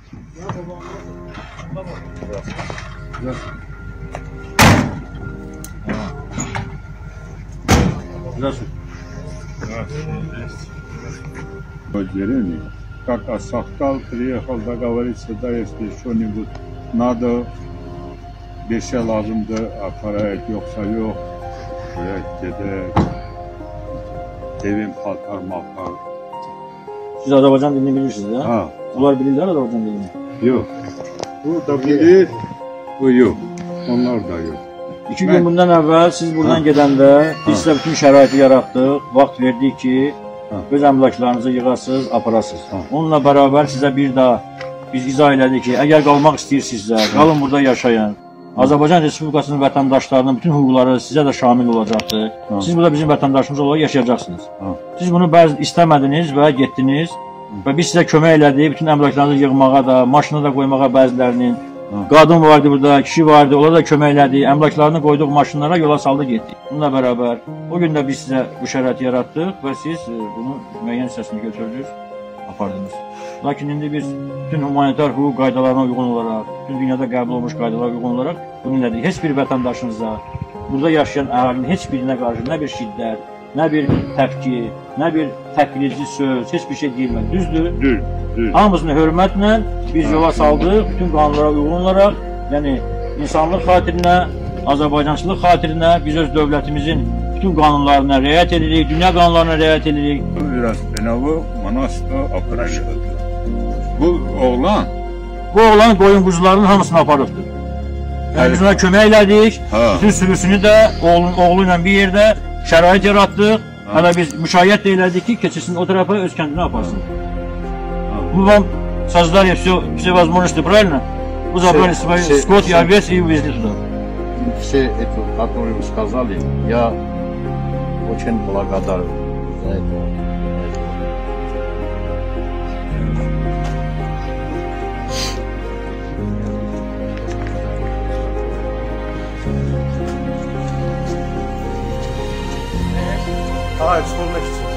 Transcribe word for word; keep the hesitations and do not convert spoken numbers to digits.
Здравствуйте. Деревни, как Асахтал приехал договориться, да, если что-нибудь надо, bir şey lazımdı, aparayet yoksa yok, böyle gedek, evin paltar maltar. Siz Azerbaycan dilini bilirsiniz ya? Ha. Bunlar bilirler Azerbaycan dilini. Yok. Bu da bilir, bu yok. Onlar da yok. İki Ben... gün bundan əvvəl siz buradan ha. gedəndə biz sizə bütün şəraiti yaratdıq, vaxt verdik ki, ha. öz əmlaklarınızı yığasınız, aparasınız. Ha. Onunla bərabər sizə bir daha biz izah elədik ki, əgər qalmaq istəyirsinizsə, qalın burada yaşayın. Azərbaycan Respublikasının vətəndaşlarının bütün hüquqları sizə də şamil olacaqdır. Ha. Siz burada bizim vətəndaşımız olaraq yaşayacaqsınız. Ha. Siz bunu bəzi istəmədiniz və getdiniz və biz sizə kömək elədik, bütün əmlaklarınızı yığmağa da, maşına da qoymağa bəzilərinin. Ha. Qadın vardı burada, kişi vardı, onlara da kömək elədik, əmlaklarını qoyduq maşınlara, yola saldı getdik. Bununla bərabər, o gün də biz sizə bu şəraiti yaratdıq və siz bunu müəyyən hissəsini götürdünüz, apardınız. Lakin indi biz bütün humanitar hüquq qaydalarına uyğun olaraq, bütün dünyada qəbul olmuş qaydalara uyğun olaraq bunu elədik. Heç bir vətəndaşınıza, burada yaşayan əhalinin heç birinə qarşı nə bir şiddət, nə bir təpki, nə bir təhqirici söz, heç bir şey deyilmədi. Düzdür? Düz, düz. Hamısını hörmətlə biz yola saldıq, bütün qanunlara uyğun olaraq, yəni insanlıq xatirinə, Azərbaycançılıq xatirinə biz öz dövlətimizin bütün qanunlarına riayət edirik, dünya qanunlarına riayət edirik. Biraz Benavu, Manas'ta aparaşıdır. Bu oğlan? Bu oğlan qoyun quzularının hamısını aparıbdır. Yəni biz ona kömək elədik, ha. Bütün sürüsünü də oğlun, oğlu ilə bir yerdə şərait yaratdıq. Hələ biz müşayiət də elədik ki, keçirsin o tarafa öz kəndinə aparsın. Bu вам создали все, все возможности, правильно? Вы забрали свой скот и овец и увезли туда. Все это, которые вы сказали, я очень благодарен за это. Hayır, sormak için.